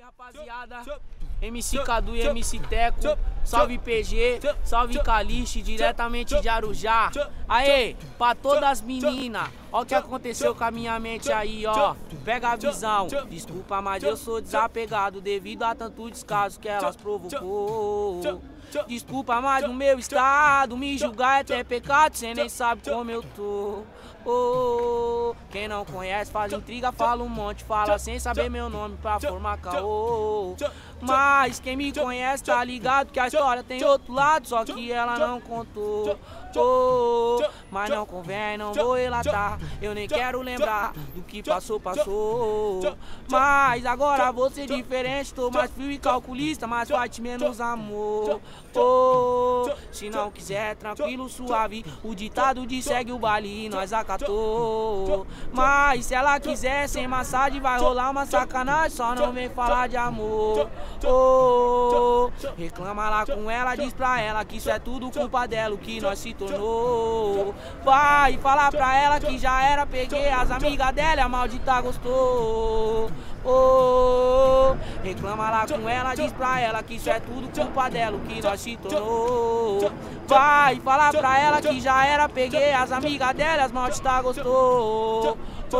Salve, rapaziada, MC Cadu e MC Teco, salve PG, salve Caliche, diretamente de Arujá. Aê, pra todas as meninas, ó o que aconteceu com a minha mente aí, ó. Pega a visão, desculpa, mas eu sou desapegado devido a tanto descaso que elas provocou. Desculpa, mas no meu estado me julgar é até pecado, cê nem sabe como eu tô. Quem não conhece faz intriga, fala um monte, fala sem saber meu nome pra formar caô. Mas quem me conhece tá ligado que a história tem outro lado, só que ela não contou. Mas não convém, não vou relatar, eu nem quero lembrar do que passou. Mas agora vou ser diferente, tô mais frio e calculista, mais forte, menos amor. Se não quiser, tranquilo, suave, o ditado diz segue o baile e nós acatou. Mas se ela quiser sem massagem vai rolar uma sacanagem, só não vem falar de amor. Reclama lá com ela, diz pra ela que isso é tudo culpa dela, o que nós se tornou. Vai falar pra ela que já era, peguei as amigas dela, a maldita gostou. Reclama lá com ela, diz pra ela que isso é tudo culpa dela, o que nós se tornou. Vai falar pra ela que já era, peguei as amigas dela, as maldita gostou.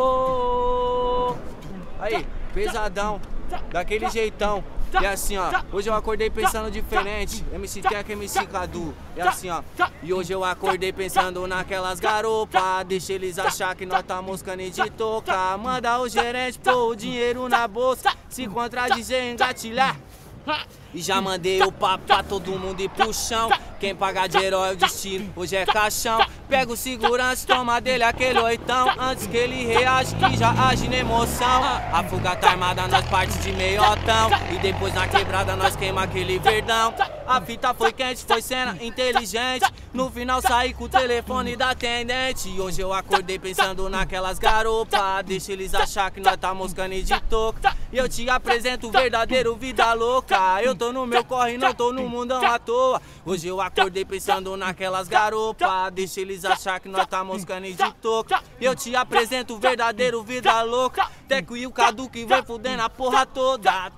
Aí, pesadão, daquele jeitão. E assim, ó, hoje eu acordei pensando diferente, MC Teco, MC Cadu. E assim, ó, e hoje eu acordei pensando naquelas garopas, deixa eles achar que nós tá moscando de tocar. Manda o gerente pôr o dinheiro na bolsa, se contradizer, engatilhar. E já mandei o papo pra todo mundo ir pro chão. Quem paga dinheiro é o destino, hoje é caixão. Pega o segurança, toma dele aquele oitão, antes que ele reage que já age na emoção. A fuga tá armada, nós parte de meiotão, e depois na quebrada nós queima aquele verdão. A fita foi quente, foi cena inteligente, no final saí com o telefone da atendente. E hoje eu acordei pensando naquelas garopas, deixa eles achar que nós tá moscando de toca. E eu te apresento o verdadeiro vida louca, eu tô no meu corre, não tô no mundão à toa. Hoje eu acordei pensando naquelas garopas, deixa eles achar que nós tá moscando de toca. E eu te apresento o verdadeiro vida louca, Teco e o Cadu que vem fudendo a porra toda.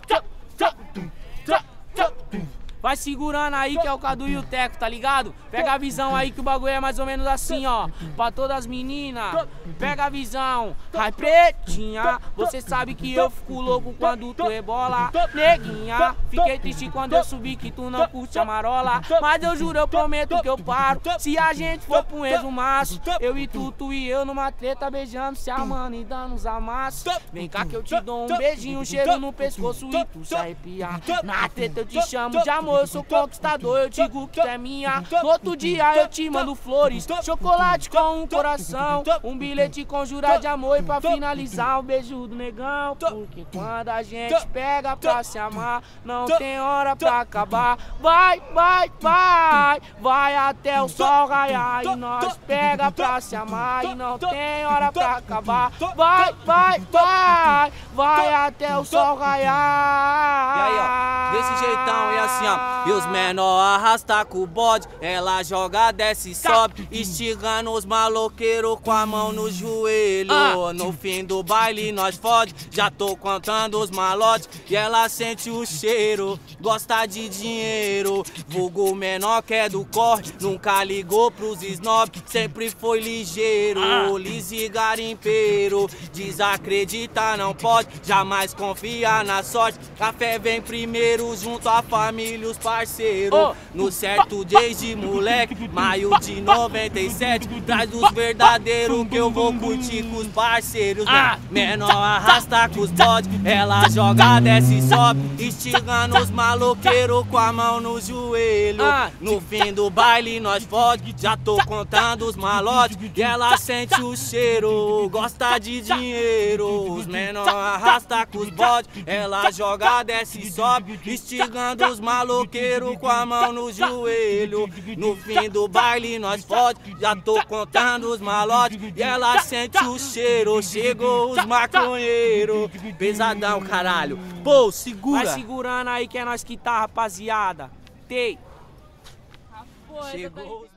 Vai segurando aí que é o Cadu e o Teco, tá ligado? Pega a visão aí que o bagulho é mais ou menos assim, ó. Pra todas as meninas, pega a visão. Ai, pretinha, você sabe que eu fico louco quando tu rebola. Neguinha, fiquei triste quando eu subi que tu não curte a marola. Mas eu juro, eu prometo que eu paro se a gente for pra um resumaço. Eu e tu e eu numa treta beijando, se amando e dando uns amassos. Vem cá que eu te dou um beijinho, um cheiro no pescoço e tu se arrepiar. Na treta eu te chamo de amor, eu sou conquistador, eu digo que tu é minha. No outro dia eu te mando flores, chocolate com um coração, um bilhete com jurar de amor. E pra finalizar um beijo do negão, porque quando a gente pega pra se amar, não tem hora pra acabar. Vai até o sol raiar e nós pega pra se amar e não tem hora pra acabar. Vai até o sol raiar. E aí, ó, desse jeitão e assim, ó. E os menor arrasta com o bode, ela joga, desce, sobe, estigando os maloqueiros com a mão no joelho. No fim do baile nós fode, já tô contando os malotes, e ela sente o cheiro, gosta de dinheiro. Vulgo menor que é do corre, nunca ligou pros snob, sempre foi ligeiro, lise garimpeiro. Desacredita não pode, jamais confia na sorte, a fé vem primeiro junto à família, os parceiros. No certo desde moleque, maio de 97, traz dos verdadeiros que eu vou curtir com os parceiros. Menor arrasta com os bodes, ela joga, desce e sobe, instigando os maloqueiros com a mão no joelho. No fim do baile nós fode, já tô contando os malotes, e ela sente o cheiro, gosta de dinheiro. Os menor arrasta com os bodes, ela joga, desce e sobe, instigando os maloqueiros com a mão no joelho. No fim do baile nós fode, já tô contando os malotes, e ela sente o cheiro, chegou os maconheiros. Pesadão, caralho. Pô, segura. Vai segurando aí que é nós que tá, rapaziada. Chegou.